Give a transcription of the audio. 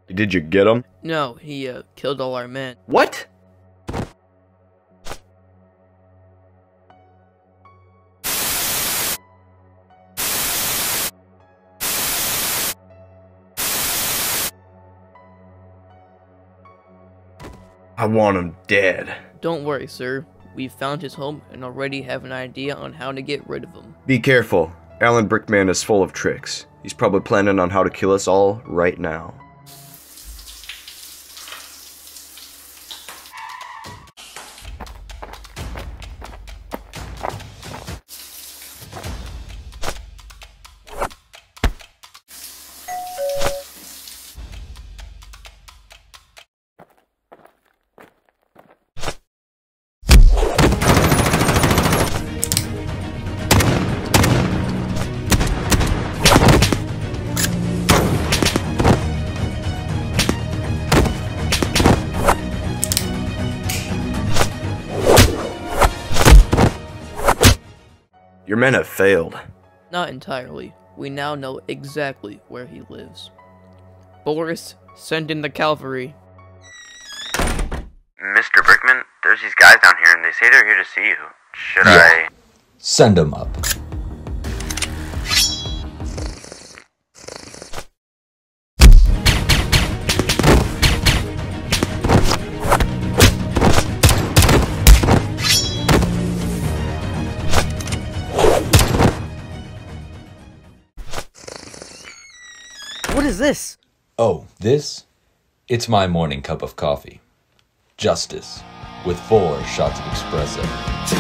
Did you get him? No, he killed all our men. What? I want him dead. Don't worry, sir. We found his home and already have an idea on how to get rid of him. Be careful. Alan Brickman is full of tricks. He's probably planning on how to kill us all right now. Your men have failed. Not entirely. We now know exactly where he lives. Boris, send in the cavalry. Mr. Brickman, there's these guys down here and they say they're here to see you. Should I... Send them up. What is this? Oh, this? It's my morning cup of coffee. Justice, with 4 shots of espresso.